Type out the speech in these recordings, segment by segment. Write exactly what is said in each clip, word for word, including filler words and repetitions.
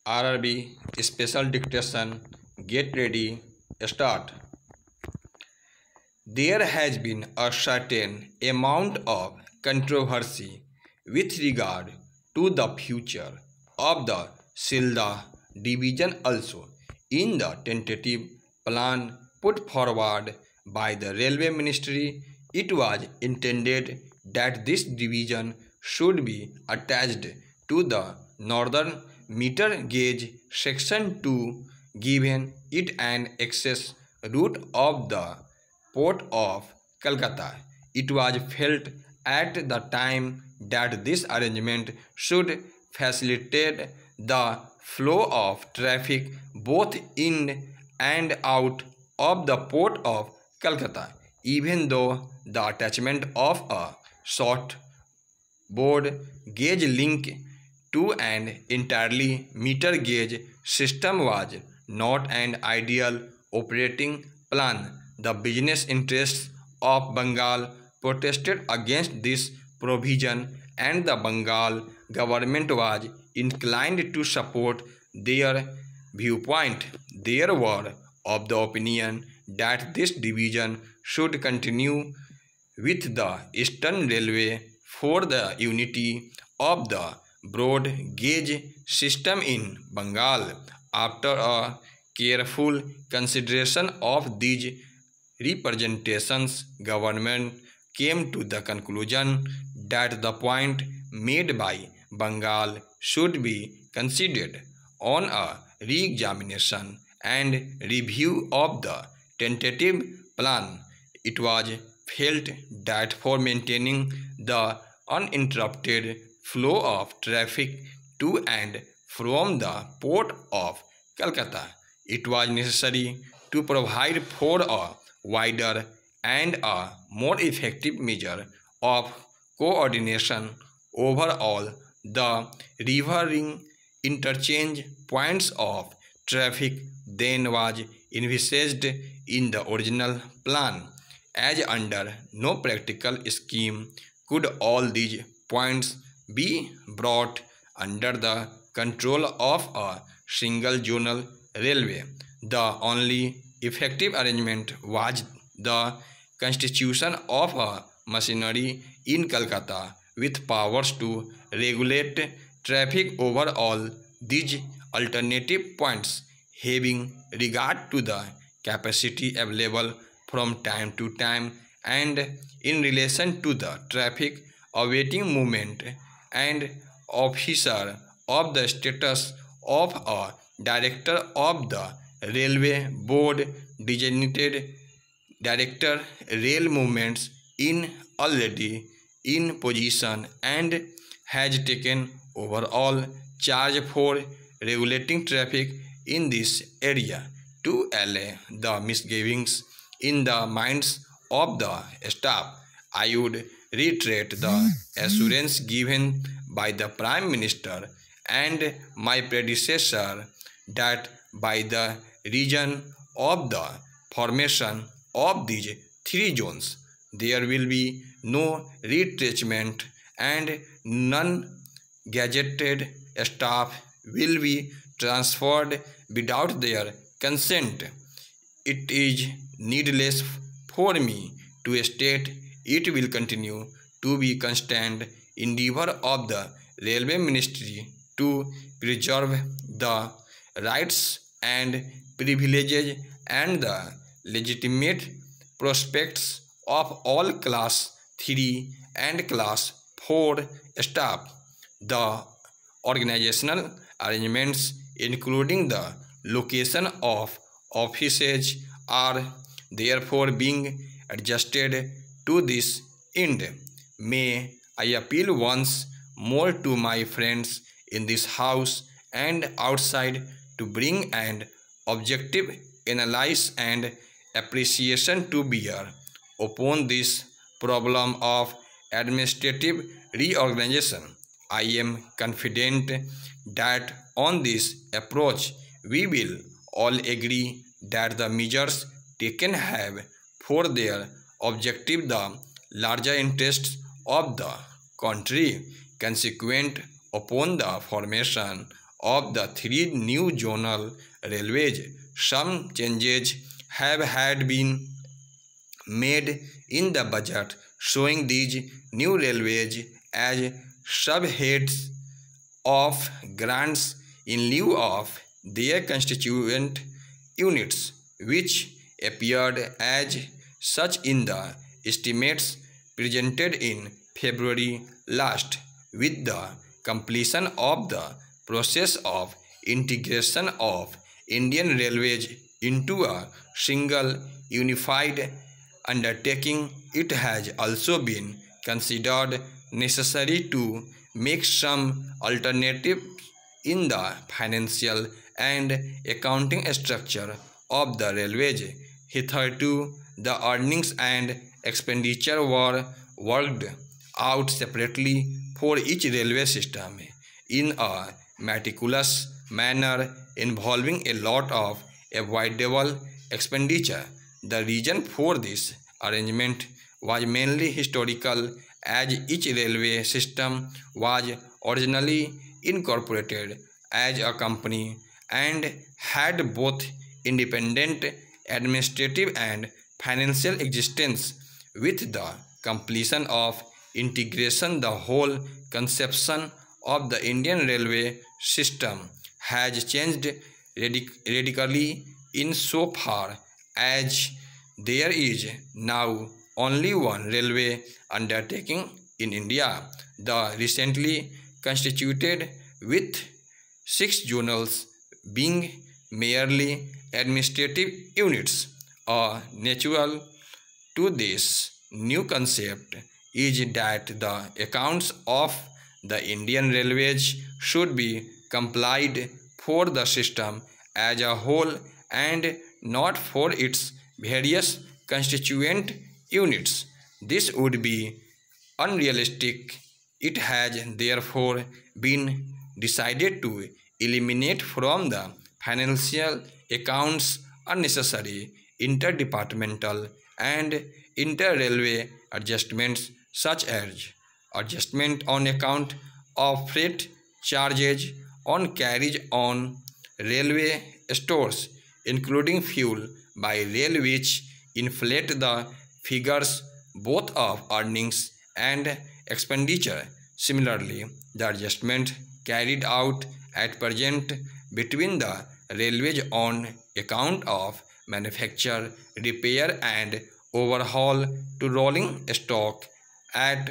R R B Special Dictation. Get ready, start. There has been a certain amount of controversy with regard to the future of the Silda division also. In the tentative plan put forward by the Railway Ministry, it was intended that this division should be attached to the northern meter gauge section to given it an access route of the Port of Calcutta. It was felt at the time that this arrangement should facilitate the flow of traffic both in and out of the Port of Calcutta, even though the attachment of a short board gauge link to an entirely meter gauge system was not an ideal operating plan. The business interests of Bengal protested against this provision, and the Bengal government was inclined to support their viewpoint. They were of the opinion that this division should continue with the Eastern Railway for the unity of the broad gauge system in Bengal. After a careful consideration of these representations, government came to the conclusion that the point made by Bengal should be considered on a re-examination and review of the tentative plan. It was felt that for maintaining the uninterrupted flow of traffic to and from the Port of Calcutta, it was necessary to provide for a wider and a more effective measure of coordination over all the riverine interchange points of traffic than was envisaged in the original plan, as under no practical scheme could all these points be brought under the control of a single zonal railway. The only effective arrangement was the constitution of a machinery in Calcutta with powers to regulate traffic over all these alternative points, having regard to the capacity available from time to time and in relation to the traffic awaiting movement, and officer of the status of a director of the railway board designated director rail movements in already in position and has taken overall charge for regulating traffic in this area. To allay the misgivings in the minds of the staff, I would reiterate the assurance given by the Prime Minister and my predecessor that by the reason of the formation of these three zones, there will be no retrenchment and non-gazetted staff will be transferred without their consent. It is needless for me to state it will continue to be constant endeavor of the Railway Ministry to preserve the rights and privileges and the legitimate prospects of all class three and class four staff. The organizational arrangements, including the location of offices, are therefore being adjusted to this end. May I appeal once more to my friends in this house and outside to bring an objective analysis and appreciation to bear upon this problem of administrative reorganization. I am confident that on this approach we will all agree that the measures taken have for their objective the larger interests of the country consequent upon the formation of the three new zonal railways. Some changes have had been made in the budget, showing these new railways as subheads of grants in lieu of their constituent units, which appeared as such in the estimates presented in February last. With the completion of the process of integration of Indian Railways into a single unified undertaking, it has also been considered necessary to make some alternatives in the financial and accounting structure of the railways. Hitherto, the earnings and expenditure were worked out separately for each railway system in a meticulous manner involving a lot of avoidable expenditure. The reason for this arrangement was mainly historical, as each railway system was originally incorporated as a company and had both independent administrative and financial existence. With the completion of integration, the whole conception of the Indian railway system has changed radic radically in so far as there is now only one railway undertaking in India, the recently constituted, with six zonals being merely administrative units. A natural to this new concept is that the accounts of the Indian Railways should be complied for the system as a whole and not for its various constituent units. This would be unrealistic. It has therefore been decided to eliminate from the financial accounts unnecessary interdepartmental and inter-railway adjustments, such as adjustment on account of freight charges on carriage on railway stores, including fuel by rail, which inflate the figures both of earnings and expenditure. Similarly, the adjustment carried out at present between the railways on account of manufacture, repair and overhaul to rolling stock at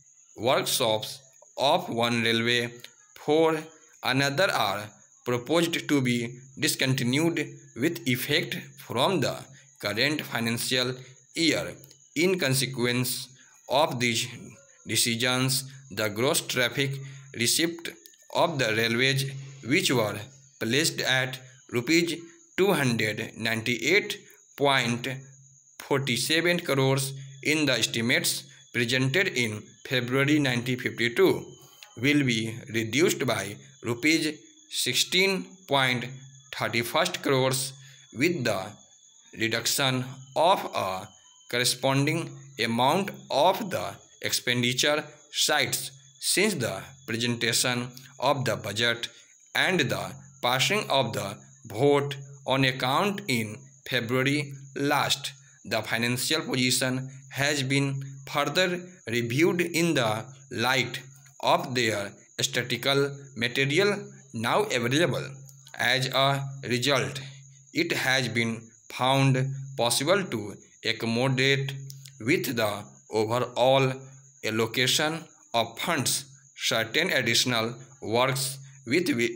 workshops of one railway for another are proposed to be discontinued with effect from the current financial year. In consequence of these decisions, the gross traffic receipt of the railways, which were placed at rupees two hundred ninety-eight point four seven crores in the estimates presented in February nineteen fifty-two, will be reduced by rupees sixteen point three one crores, with the reduction of a corresponding amount of the expenditure sites since the presentation of the budget and the passing of the vote on account in February last. The financial position has been further reviewed in the light of their statistical material now available. As a result, it has been found possible to accommodate with the overall allocation of funds certain additional works with which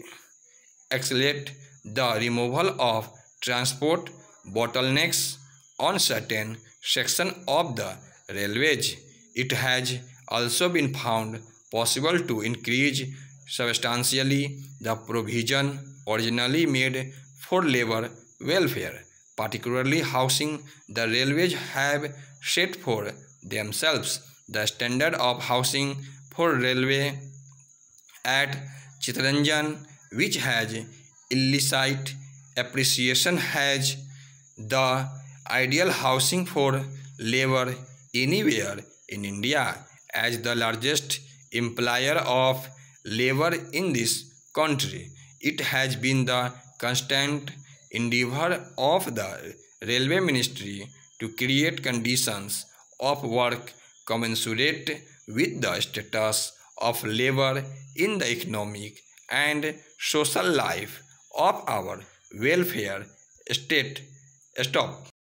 accelerate the removal of transport bottlenecks on certain sections of the railways. It has also been found possible to increase substantially the provision originally made for labor welfare, particularly housing. The railways have set for themselves the standard of housing for railway at Chittaranjan, which has illicit appreciation as the ideal housing for labor anywhere in India. As the largest employer of labor in this country, It has been the constant endeavor of the Railway Ministry to create conditions of work commensurate with the status of labor in the economic and social life of our welfare state. Stop.